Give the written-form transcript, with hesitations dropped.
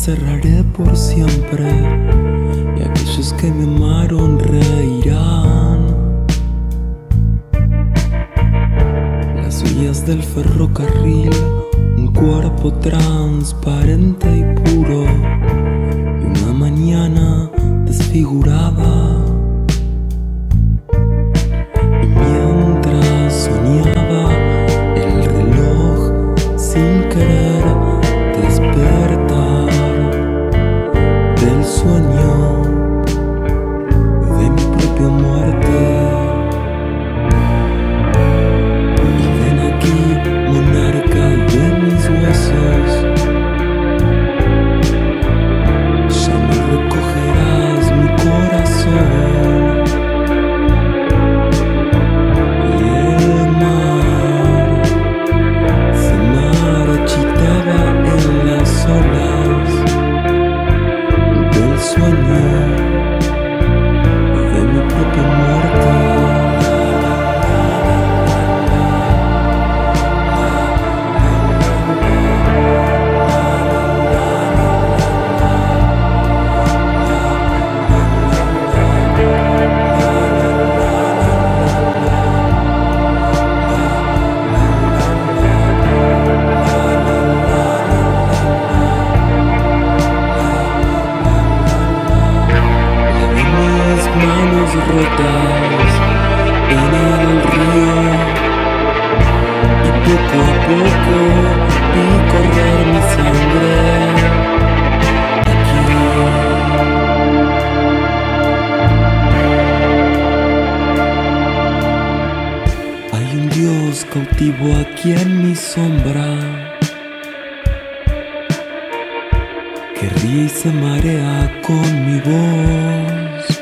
cerraré por siempre y aquellos que me amaron reirán. Las vías del ferrocarril, un cuerpo transparente y puro, y una mañana desfigurada. Y mientras soñaba, el reloj sin querer despertar del sueño de mi propia muerte. Y ven aquí, monarca de mis huesos, ya no recogerás mi corazón. Y el mar se marchitaba en las olas del sueño de mi propia muerte. Manos rotas en el río, y poco a poco vi correr mi sangre aquí. Hay un Dios cautivo aquí en mi sombra, que ríe y se marea con mi voz.